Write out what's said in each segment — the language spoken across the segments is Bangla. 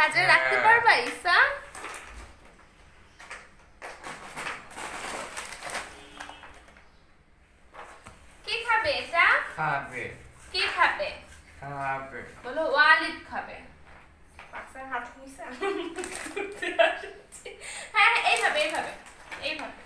সাজিয়ে রাখতে পারবা ঈসা? কি খাবে এটা? খাবে। কি খাবে? খাবে। বলো ওয়ালিদ খাবে। পাকসার হাত নিসা। হ্যাঁ এইভাবে এইভাবে এইভাবে।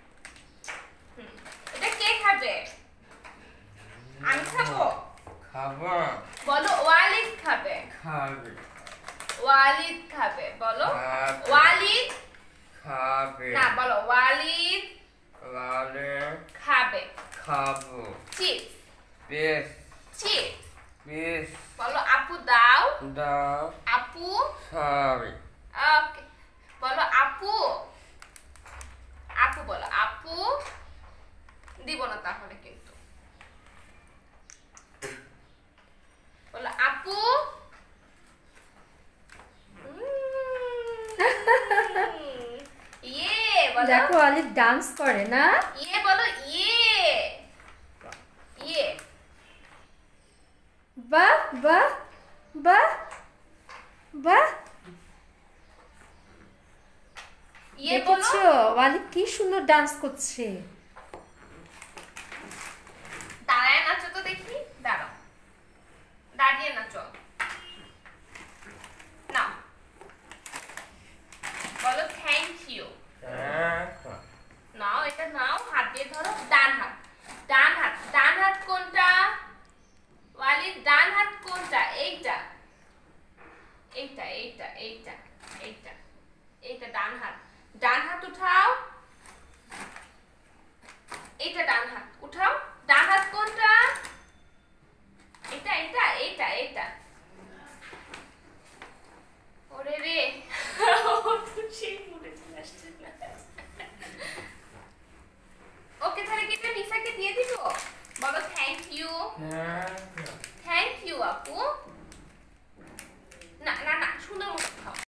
এটা কে খাবে? আমি খাবো। খাবো। বলো ওয়ালিদ খাবে। খাবে। ওয়ালিদ খাবে বলো। খাবে। ওয়ালিদ খাবে। না বলো ওয়ালিদ খাবে। খাবো। চিপস। বেশ। চিপস। বেশ। বলো আপু দাও। দাও। আপু খাবে। ওকে বলো আপু। আপু বলো আপু। দিব না তাহলে কিন্তু। বলো আপু। ইয়ে বলো। দেখো আলিফ ডান্স করে না? ইয়ে বলো ইয়ে। ইয়ে বাহ বাহ বাহ বাহ। ইয়ে বলো। দেখেছো আলিফ কি সুন্দর ডান্স করছে। দাঁড়ায় নাচো তো দেখি। দাঁড়াও দাঁড়িয়ে নাচো। নাও বলো থ্যাংক ইউ। নাও এটা নাও হাত দিয়ে ধরো। ডান হাত। ডান হাত। ডান হাত কোনটা? ওয়ালিদ ডান হাত কোনটা? এইটা এইটা এইটা এইটা এইটা এইটা ডান হাত। ডান হাত উঠাও।